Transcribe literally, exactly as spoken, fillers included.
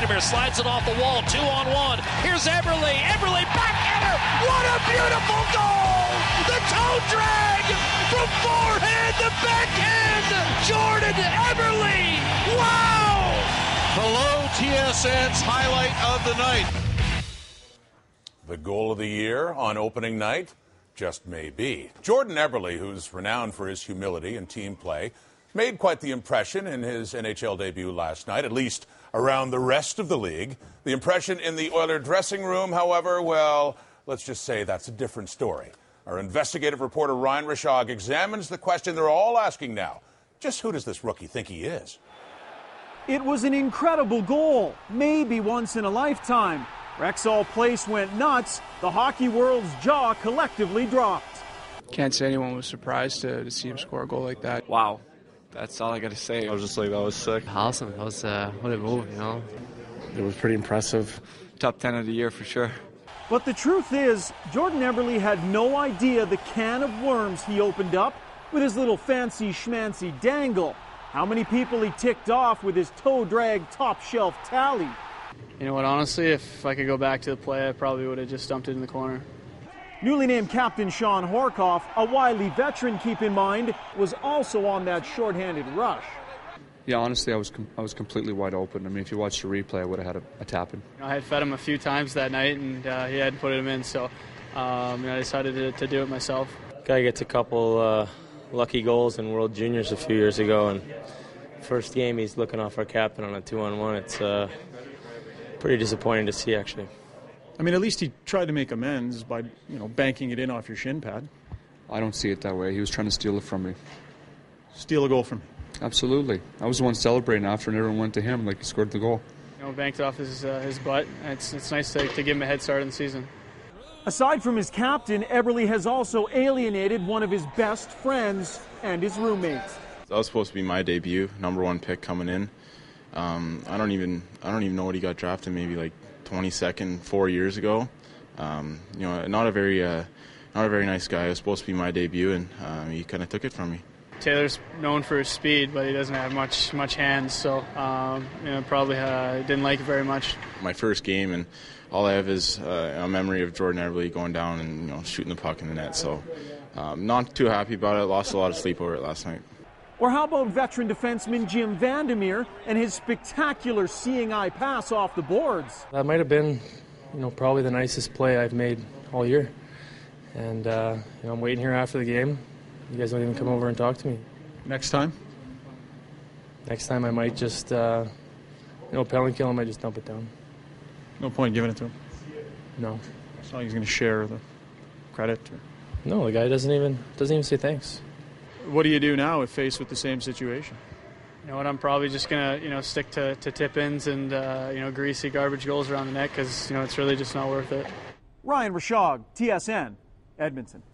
Vandermeer slides it off the wall, two on one. Here's Eberle. Eberle backhander. What a beautiful goal! The toe drag from forehand to backhand. Jordan Eberle. Wow! Hello, T S N's highlight of the night. The goal of the year on opening night? Just maybe. Jordan Eberle, who's renowned for his humility and team play, made quite the impression in his N H L debut last night, at least around the rest of the league. The impression in the Oiler dressing room, however, well, let's just say that's a different story. Our investigative reporter Ryan Rashog examines the question they're all asking now. Just who does this rookie think he is? It was an incredible goal, maybe once in a lifetime. Rexall Place went nuts. The hockey world's jaw collectively dropped. Can't say anyone was surprised to, to see him score a goal like that. Wow. That's all I got to say. I was just like, that was sick. Awesome. That was, uh, what a move, you know. It was pretty impressive. Top ten of the year for sure. But the truth is, Jordan Eberle had no idea the can of worms he opened up with his little fancy schmancy dangle. How many people he ticked off with his toe drag top shelf tally. You know what, honestly, if I could go back to the play, I probably would have just dumped it in the corner. Newly named captain Sean Horkoff, a wily veteran, keep in mind, was also on that shorthanded rush. Yeah, honestly, I was com- I was completely wide open. I mean, if you watched the replay, I would have had a, a tap in. I had fed him a few times that night, and uh, he hadn't put him in, so um, you know, I decided to, to do it myself. Guy gets a couple uh, lucky goals in World Juniors a few years ago, and first game he's looking off our captain on a two-on-one. It's uh, pretty disappointing to see, actually. I mean, at least he tried to make amends by, you know, banking it in off your shin pad. I don't see it that way. He was trying to steal it from me. Steal a goal from me? Absolutely. I was the one celebrating after, and everyone went to him like he scored the goal. You know, banked off his uh, his butt. It's it's nice to, to give him a head start in the season. Aside from his captain, Eberle has also alienated one of his best friends and his roommates. That was supposed to be my debut, number one pick coming in. Um, I don't even I don't even know what he got drafted, maybe like twenty-second four years ago. Um, you know, not a very uh, not a very nice guy. It was supposed to be my debut, and uh, he kind of took it from me. Taylor's known for his speed, but he doesn't have much much hands, so um, you know, probably uh, didn't like it very much. My first game, and all I have is uh, a memory of Jordan Eberle going down and, you know, shooting the puck in the net. So, um, not too happy about it. Lost a lot of sleep over it last night. Or how about veteran defenseman Jim Vandermeer and his spectacular seeing eye pass off the boards? That might have been, you know, probably the nicest play I've made all year. And uh, you know, I'm waiting here after the game. You guys don't even come over and talk to me. Next time? Next time I might just, uh, you know, penalty kill, I might just dump it down. No point giving it to him? No. It's not like he's going to share the credit? Or... No, the guy doesn't even doesn't even say thanks. What do you do now if faced with the same situation? You know what, I'm probably just going to, you know, stick to, to tip-ins and, uh, you know, greasy garbage goals around the net because, you know, it's really just not worth it. Ryan Rashog, T S N, Edmonton.